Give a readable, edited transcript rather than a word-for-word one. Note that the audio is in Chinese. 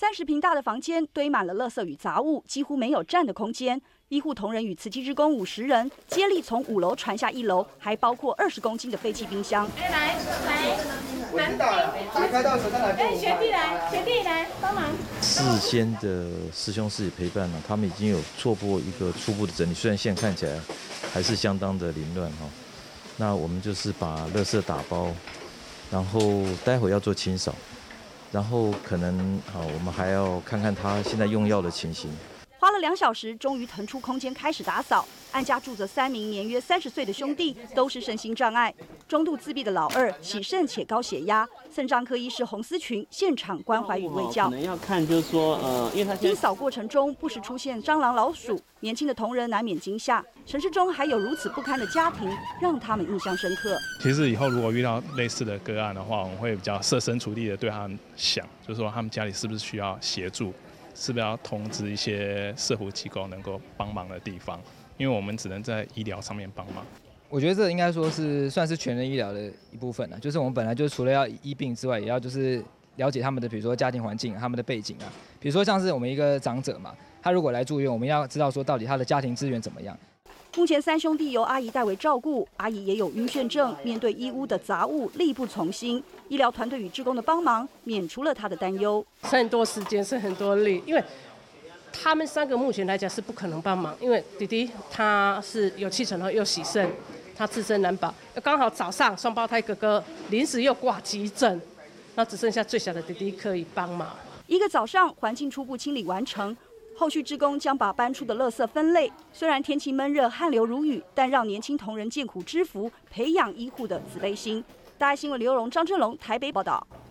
30平大的房间堆满了垃圾与杂物，几乎没有站的空间。医护同仁与慈济志工50人接力从5楼传下1楼，还包括20公斤的废弃冰箱。 来，打开到手上来。学弟来帮忙。 事先的师兄师姐陪伴了，他们已经有做过一个初步的整理，虽然现在看起来还是相当的凌乱哈。那我们就是把垃圾打包，然后待会要做清扫，然后可能我们还要看看他现在用药的情形。 花了2小时，终于腾出空间开始打扫。安家住着3名年约30岁的兄弟，都是身心障碍，中度自闭的老二喜肾且高血压。肾脏科医师洪思群现场关怀与卫教。 可能要看就是说，因为他清扫过程中不时出现蟑螂、老鼠，年轻的同仁难免惊吓。城市中还有如此不堪的家庭，让他们印象深刻。 其实以后如果遇到类似的个案的话，我们会比较设身处地的对他们想，就是说他们家里是不是需要协助。是不是要通知一些社福机构能够帮忙的地方？因为我们只能在医疗上面帮忙。 我觉得这应该说是算是全人医疗的一部分了，就是我们本来就除了要医病之外，也要就是了解他们的，比如说家庭环境、他们的背景啊。比如说像是我们一个长者嘛，他如果来住院，我们要知道说到底他的家庭资源怎么样。 目前3兄弟由阿姨代为照顾，阿姨也有晕眩症，面对医屋的杂物力不从心。医疗团队与志工的帮忙，免除了她的担忧。 是很多时间，是很多力，因为他们3个目前来讲是不可能帮忙，因为弟弟他是有气喘后又洗肾，他自身难保。刚好早上双胞胎哥哥临时又挂急诊，那只剩下最小的弟弟可以帮忙。 1个早上，环境初步清理完成。后续志工将把搬出的垃圾分类。虽然天气闷热，汗流如雨，但让年轻同仁见苦知福，培养医护的慈悲心。大爱新闻刘荣、张正龙台北报道。